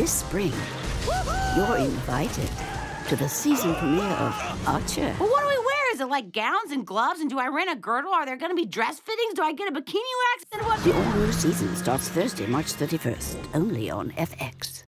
this spring, you're invited to the season premiere of Archer. Well, what do we wear? Is it like gowns and gloves? And do I rent a girdle? Are there going to be dress fittings? Do I get a bikini wax? And what? The all-new season starts Thursday, March 31st, only on FX.